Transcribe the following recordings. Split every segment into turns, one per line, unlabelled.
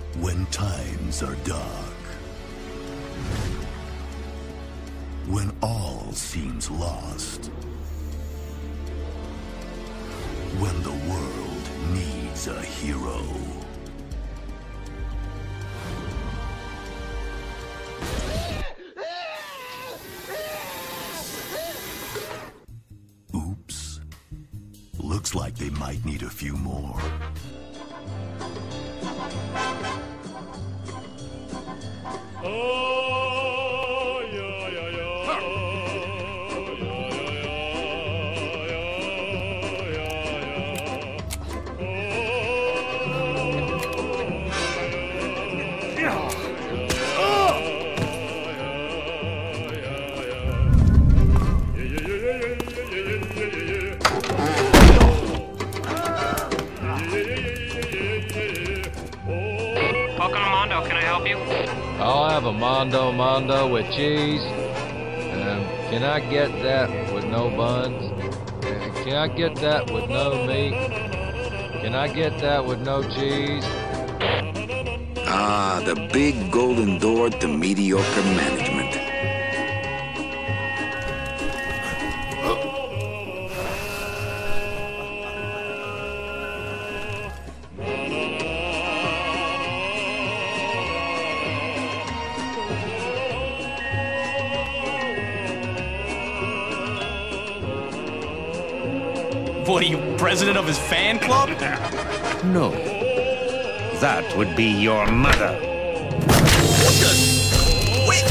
When times are dark, when all seems lost, when the world needs a hero. Oops. Looks like they might need a few more.
I'll have a Mondo with cheese. Can I get that with no buns? Can I get that with no meat? Can I get that with no cheese?
Ah, the big golden door to mediocre management.
What are you, president of his fan club?
No. That would be your mother.
What the? Wait,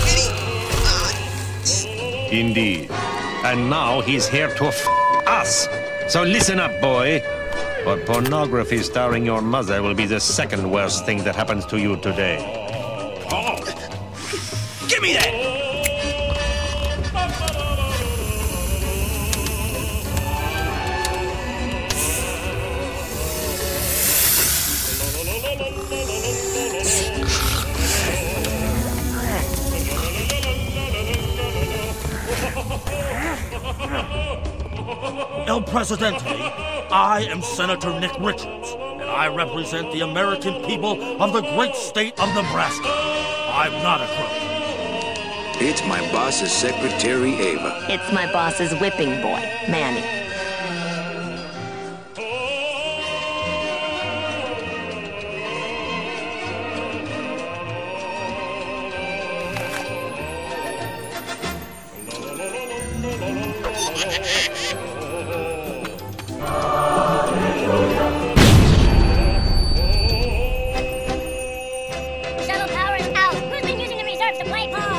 Indeed. And now he's here to f us. So listen up, boy. But pornography starring your mother will be the second worst thing that happens to you today.
Oh. Give me that!
El Presidente, I am Senator Nick Richards, and I represent the American people of the great state of Nebraska. I'm not a crook.
It's my boss's secretary, Ava.
It's my boss's whipping boy, Manny.
Shuttle power is out. Who's been using the reserves to play pool?